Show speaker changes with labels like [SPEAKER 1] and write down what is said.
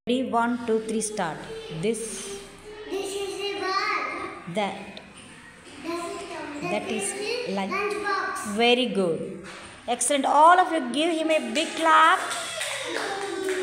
[SPEAKER 1] Ready? 1, 2, 3, start. This.
[SPEAKER 2] This is a ball.
[SPEAKER 1] That. That is like.
[SPEAKER 2] Lunchbox.
[SPEAKER 1] Very good. Excellent. All of you give him a big clap.